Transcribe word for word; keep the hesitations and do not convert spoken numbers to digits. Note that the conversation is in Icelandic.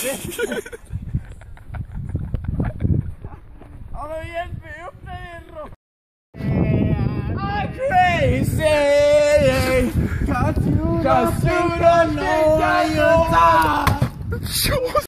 Hallo Jesper, upp dig då! I'm crazy! Cause you don't know what you done!